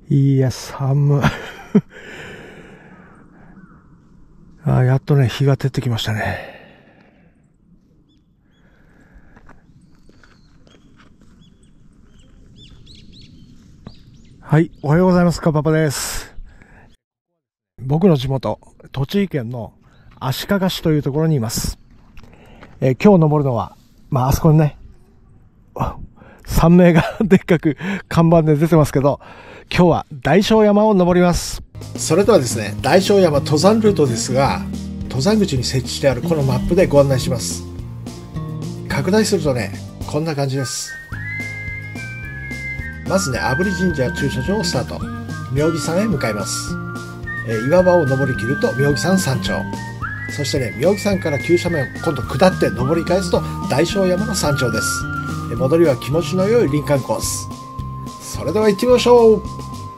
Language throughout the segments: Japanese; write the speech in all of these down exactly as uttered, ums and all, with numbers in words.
いや、寒い。あ、やっとね、日が照ってきましたね。はい、おはようございます。かパパです。僕の地元、栃木県の足利市というところにいます。えー、今日登るのは、まあ、あそこにね、山名がでっかく看板で出てますけど、今日は大正山を登ります。それではですね、大正山登山ルートですが、登山口に設置してあるこのマップでご案内します。拡大するとね、こんな感じです。まずね、阿夫利神社駐車場をスタート。妙義山へ向かいます。えー、岩場を登りきると妙義山山頂。そしてね、妙義山から急斜面を今度下って登り返すと大正山の山頂です。えー、戻りは気持ちの良い林間コース。それでは行ってみましょう。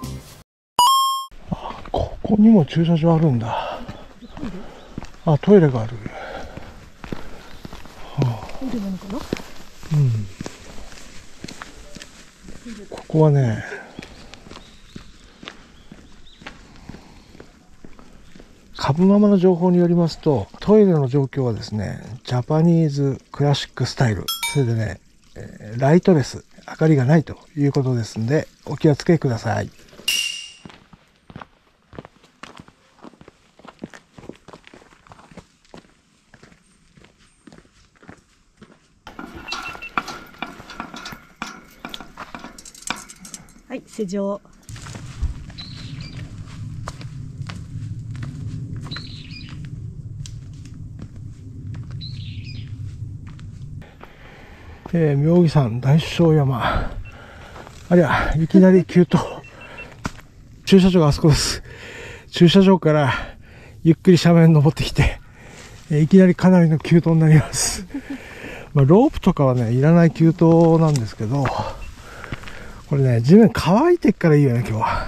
あ、ここにも駐車場あるんだ。あ、トイレがある。はあ、トイレなのかな？うん。ここはね、株ママの情報によりますと、トイレの状況はですね、ジャパニーズクラシックスタイル。それでね、えー、ライトレス、明かりがないということですんで、お気をつけください。 はい、施錠。 えー、妙義山大正山。ありゃ、いきなり急登。駐車場があそこです。駐車場からゆっくり斜面登ってきて、えー、いきなりかなりの急登になります。まあ、ロープとかはね、いらない急登なんですけど、これね、地面乾いてっからいいよね、今日は。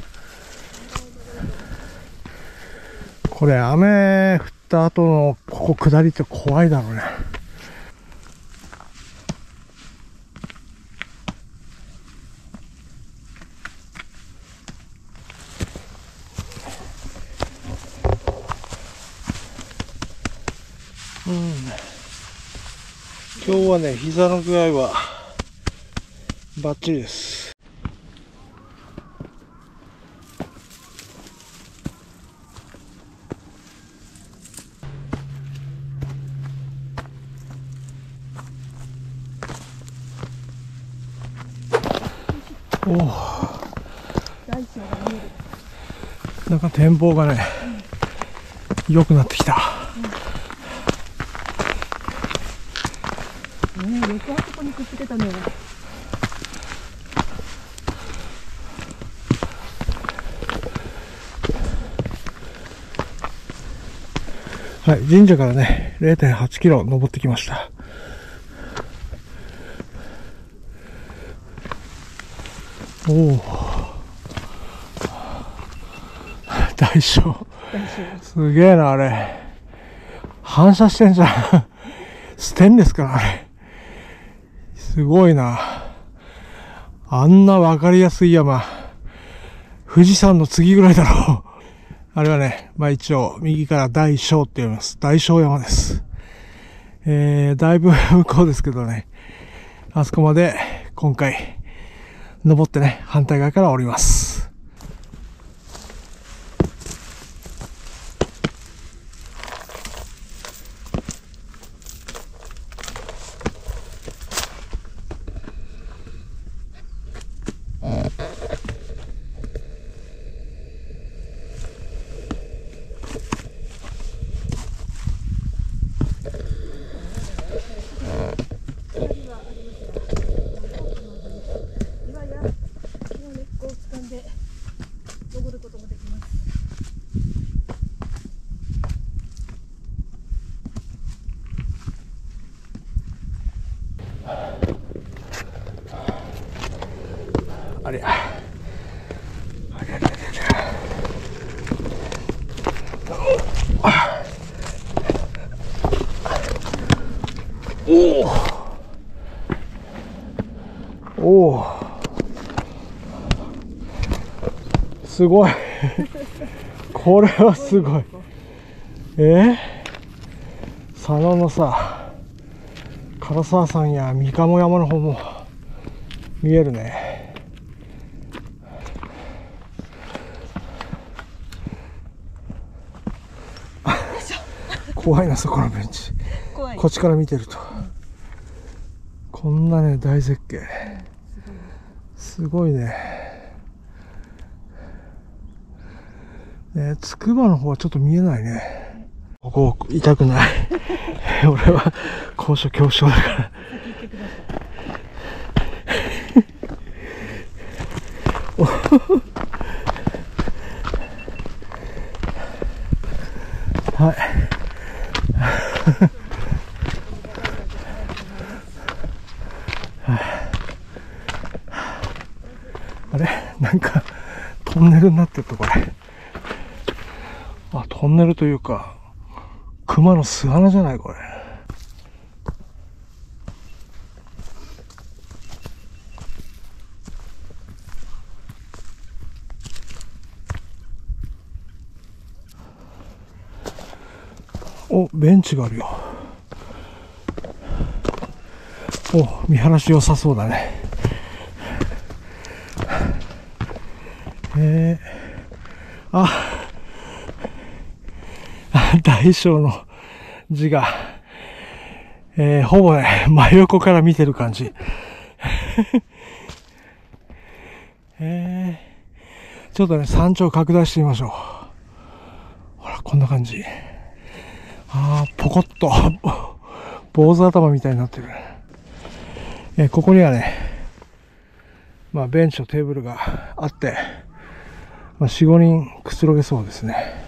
これ、雨降った後のここ下りって怖いだろうね。うん。今日はね、膝の具合はバッチリです。おお、なんか展望がね、うん、良くなってきた。 うん、ねえ、よくあそこにくっつけたね。 はい、神社からね、れいてんはちキロ登ってきました。おお、大正。すげえな、あれ。反射してんじゃん。ステンレスかな、あれ。すごいな。あんなわかりやすい山、富士山の次ぐらいだろう。あれはね、まあ一応、右から大正って読みます。大正山です。えー、だいぶ向こうですけどね。あそこまで、今回、登ってね、反対側から降ります。ありゃ。ありゃりゃりゃりゃ。おお。おお。 すごいこれはすごい。えー、佐野のさ唐沢山や三鴨山の方も見えるね。怖いな、そこのベンチ。 怖い。 こっちから見てると、うん、こんなね大絶景、すごいね。ね、筑波の方はちょっと見えないね。ここ痛くない俺は高所恐怖症だからはいあれ、なんかトンネルになってるとこれ。あ、トンネルというか熊の巣穴じゃないこれ。お、ベンチがあるよ。お、見晴らし良さそうだね。えー、あ、大小の字が、えー、ほぼね、真横から見てる感じ。えー、ちょっとね、山頂拡大してみましょう。ほら、こんな感じ。あー、ポコッと、坊主頭みたいになってる。えー、ここにはね、まあ、ベンチとテーブルがあって、まあ、よん、ごにんくつろげそうですね。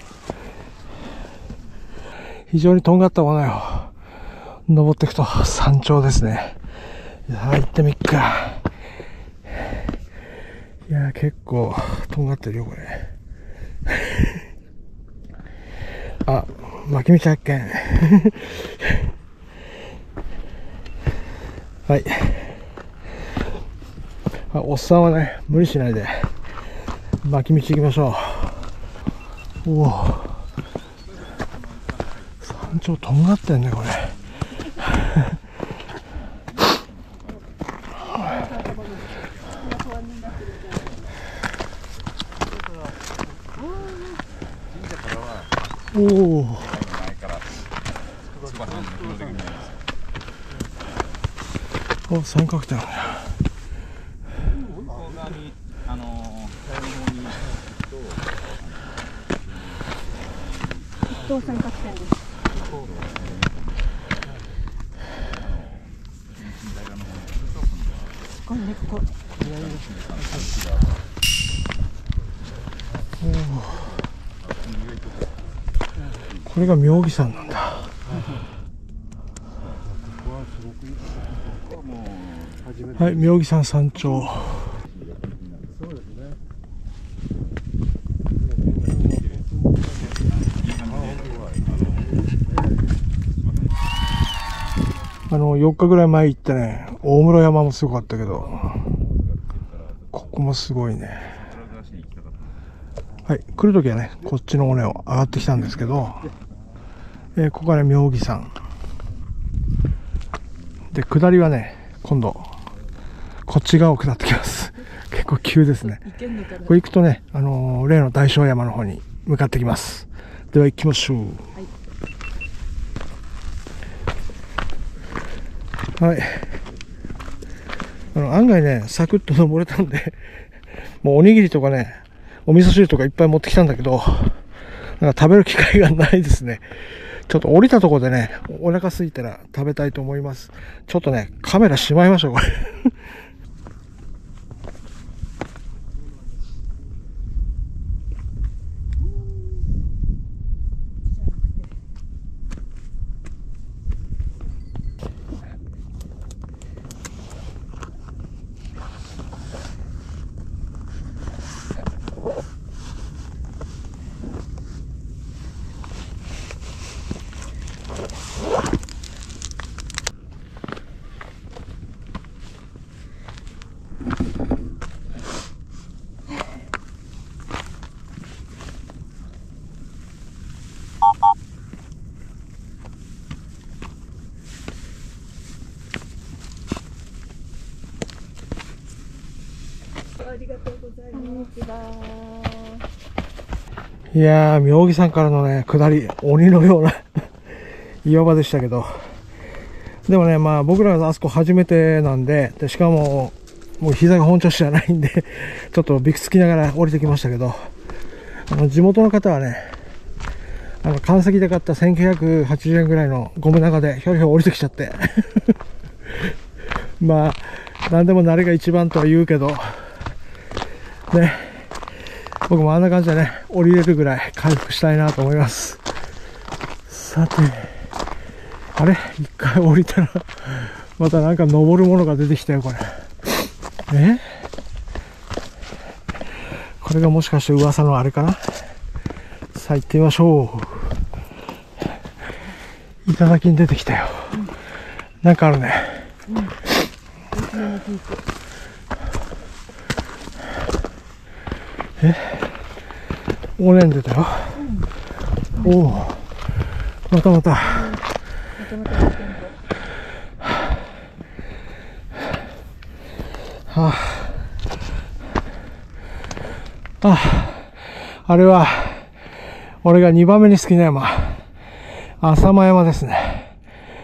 非常にとんがったものよ。登っていくと山頂ですね。いやー、行ってみっか。いやー、結構とんがってるよこれ。あ、巻き道発見。はい。あ、おっさんはね、無理しないで巻き道行きましょう。おお、山頂とんがってんねこれ。おお、お、三角点。 三角点です。こんでここ。 これが妙義山なんだ。はい、妙義山山頂。あのよっかぐらい前行ってね、大室山もすごかったけど、ここもすごいね。はい、来るときはね、こっちの尾根を上がってきたんですけど、えー、ここから妙義山で、下りはね、今度こっち側を下ってきます。結構急ですね。これ行くとね、あのー、例の大正山の方に向かってきます。では行きましょう。はい、はい、あの案外ね、サクッと登れたんで、もうおにぎりとかね、お味噌汁とかいっぱい持ってきたんだけど、なんか食べる機会がないですね。ちょっと降りたところでね、お腹空いたら食べたいと思います。ちょっとね、カメラしまいましょう、これ。 ありがとうございます。 いやー、妙義山からのね、下り、鬼のような岩場でしたけど。でもね、まあ僕らがあそこ初めてなんで、でしかも、もう膝が本調子じゃないんで、ちょっとびくつきながら降りてきましたけど、あの、地元の方はね、あの、関石で買ったせんきゅうひゃくはちじゅうえんぐらいのゴム長でひょいひょい降りてきちゃって。まあ、なんでも慣れが一番とは言うけど、ね、僕もあんな感じでね、降りれるぐらい回復したいなと思います。さて、あれ一回降りたら、またなんか登るものが出てきたよ、これ。えこれがもしかして噂のあれかな。さあ行ってみましょう。頂に出てきたよ。うん、なんかあるね。うん、えおねん出たよ。うん、おお、またまた。はあ、あ、あれは、俺がにばんめに好きな山、浅間山ですね。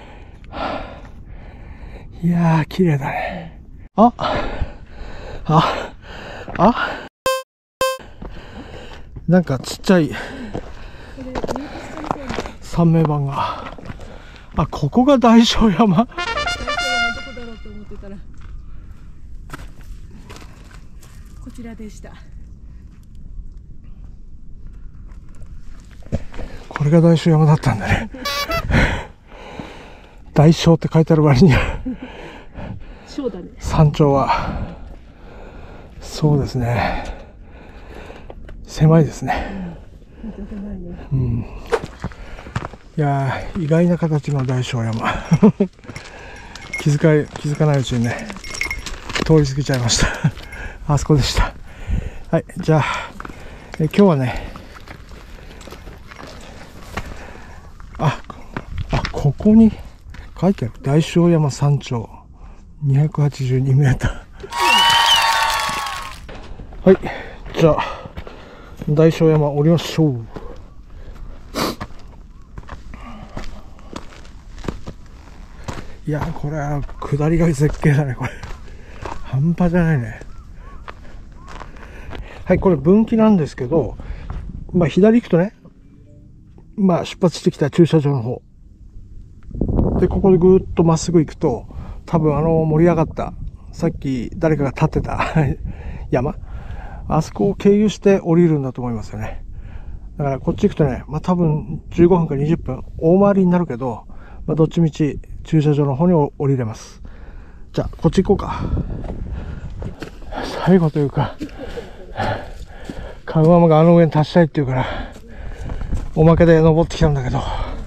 いやー、綺麗だね。あ、あ、あ、なんかちっちゃい三名板が。あ、ここが大正山。大正山どこだろうと思ってたら、こちらでした。 これが大正山だったんだね。大正って書いてある割には小だね。 山頂はそうですね、狭いですね。うん、いやー、意外な形の大正山。気づか気づかないうちにね、通り過ぎちゃいました。あそこでした。はい、じゃあえ今日はね、あ、あ、ここに書いてある。大正山山頂にひゃくはちじゅうにメーター。はい、じゃあ大正山降りましょう。いや、これは下りが絶景だね、これ。半端じゃないね。はい、これ分岐なんですけど、まあ左行くとね、まあ出発してきた駐車場の方。で、ここでぐーっとまっすぐ行くと、多分あの盛り上がった、さっき誰かが立ってた山、あそこを経由して降りるんだと思いますよね。だからこっち行くとね、まあ多分じゅうごふんかにじゅっぷん、大回りになるけど、まあどっちみち駐車場の方に降りれます。じゃあ、こっち行こうか。最後というか、カグママがあの上に立ちたいって言うから、おまけで登ってきたんだけど、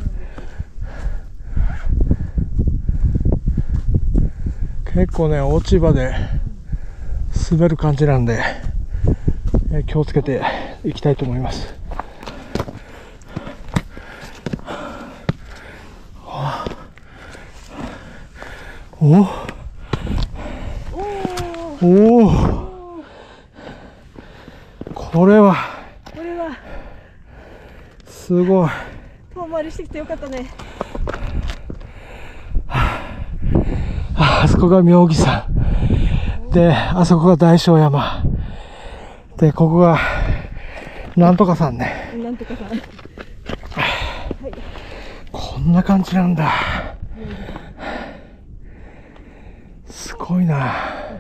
結構ね、落ち葉で滑る感じなんで、え気をつけていきたいと思います。おおお、これはこれはすごい。 遠回りしてきてよかったね。 あそこが妙義山で、あそこが大正山で、ここがなんとか山ね。 なんとか山、はい、 こんな感じなんだ。すごいな。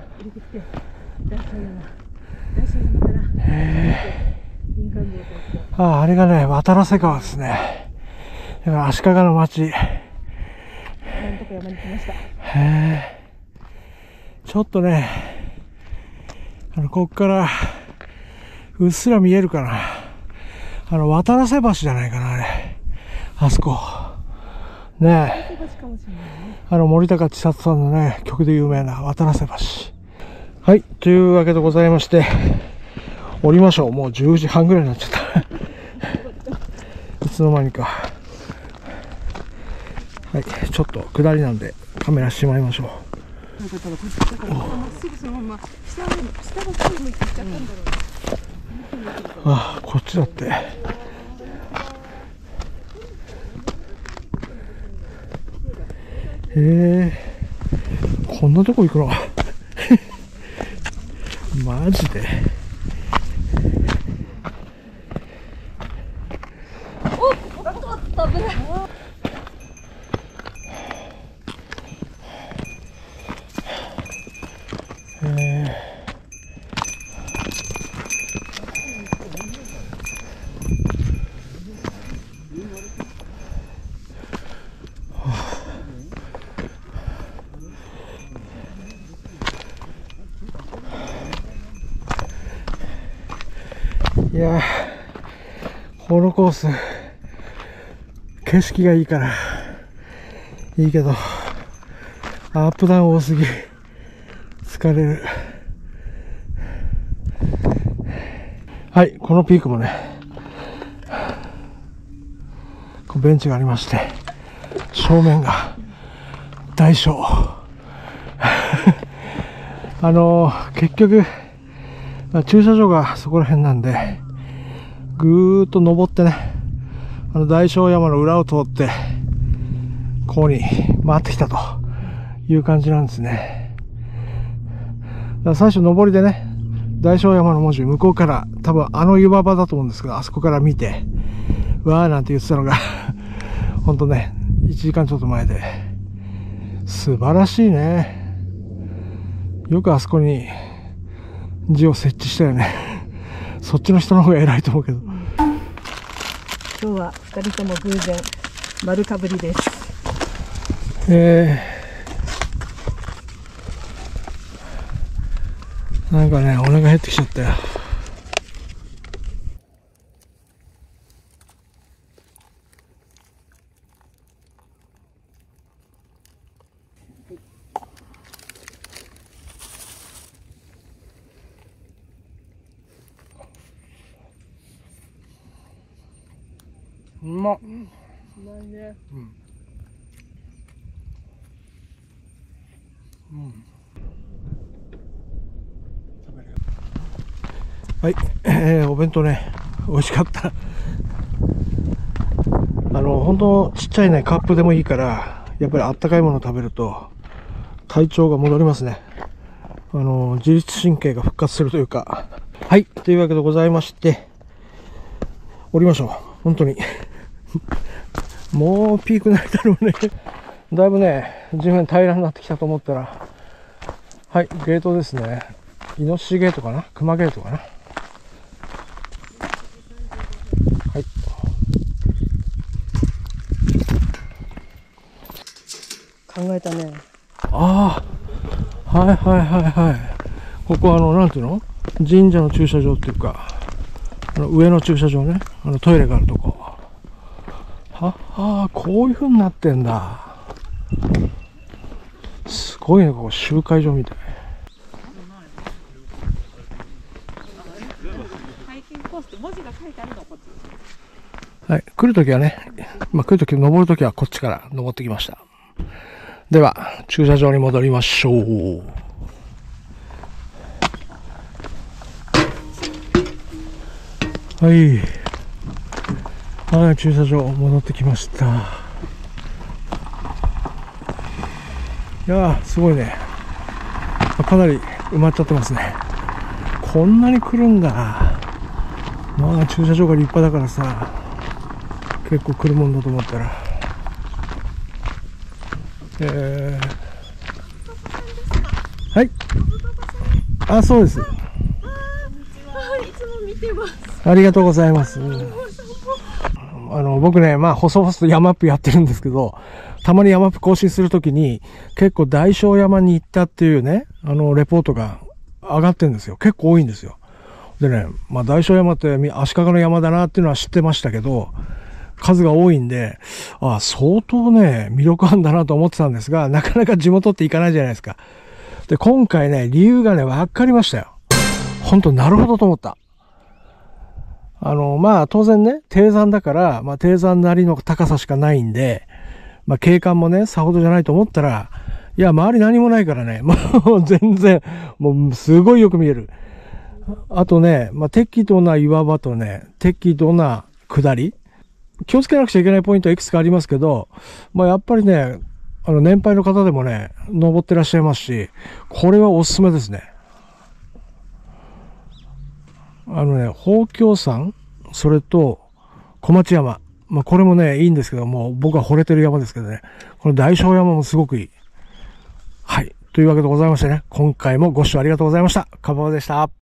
ああ、あれがね、渡良瀬川ですね。だから足利の町。なんとか山に来ました。 へえ。ちょっとね、あの、こっから、うっすら見えるかな。あの、渡良瀬橋じゃないかな、あれ。あそこ。ねえ。あの、森高千里さんのね、曲で有名な渡良瀬橋。はい。というわけでございまして、降りましょう。もうじゅうじはんぐらいになっちゃった。いつの間にか。はい。ちょっと下りなんでカメラしまいましょう。 かったらこっちだからまっすぐそのまま下に下の方に向いていっちゃったんだろうね。 ああ、こっちだって。へえ、こんなとこ行くのマジで。 おっ、危ない。 いやー、このコース景色がいいからいいけど、アップダウン多すぎ、疲れる。はい、このピークもね、こうベンチがありまして、正面が大小あのー、結局、まあ、駐車場がそこら辺なんで、ぐーっと登ってね、あの大正山の裏を通って、ここに回ってきたという感じなんですね。だから最初登りでね、大正山の文字向こうから多分あの岩場だと思うんですけど、あそこから見て、わーなんて言ってたのが、ほんとね、いちじかんちょっと前で、素晴らしいね。よくあそこに字を設置したよね。そっちの人の方が偉いと思うけど。 今日はふたりとも偶然丸かぶりです。 えー、なんかね、お腹減ってきちゃったよ。うまっ。うまいね。うん。うん。食べるよ。はい、えー、お弁当ね、美味しかった。あの、本当ちっちゃいね、カップでもいいから、やっぱりあったかいものを食べると、体調が戻りますね。あの、自律神経が復活するというか。はい、というわけでございまして、降りましょう。本当に。もうピークになりたのね。だいぶね、地面平らになってきたと思ったら、はい、ゲートですね。イノシシゲートかな、クマゲートかな。はい。 考えたね。 ああ、はいはいはいはい。ここはあの、なんていうの？神社の駐車場っていうか、あの上の駐車場ね。あのトイレがあるとこ。はあ、こういう風になってんだ。すごいね、ここ集会所みたい。はい、来るときはね、まあ、来るとき、登るときはこっちから登ってきました。では、駐車場に戻りましょう。はい。はい、駐車場戻ってきました。いやー、すごいね。かなり埋まっちゃってますね。こんなに来るんだ。まあ、駐車場が立派だからさ、結構来るもんだと思ったら。えー、はい。あ、そうです。 いつも見てます。 ありがとうございます。あの、僕ね、まあ、細々と山アップやってるんですけど、たまに山アップ更新するときに、結構大正山に行ったっていうね、あの、レポートが上がってるんですよ。結構多いんですよ。でね、まあ、大正山って足利の山だなっていうのは知ってましたけど、数が多いんで、あ、相当ね、魅力あるんだなと思ってたんですが、なかなか地元って行かないじゃないですか。で、今回ね、理由がね、わかりましたよ。ほんと、なるほどと思った。あの、まあ、当然ね、低山だから、まあ、低山なりの高さしかないんで、まあ、景観もね、さほどじゃないと思ったら、 いや、周り何もないからね。もう全然、もうすごいよく見える。あとね、まあ、適度な岩場とね、適度な下り。気をつけなくちゃいけないポイントはいくつかありますけど、まあ、やっぱりね、あの、年配の方でもね、登ってらっしゃいますし、これはおすすめですね。あのね、宝鏡山、それと小町山。まあ、これもね、いいんですけども、僕は惚れてる山ですけどね、この大正山もすごくいい。はい。というわけでございましてね、今回もご視聴ありがとうございました。かばわでした。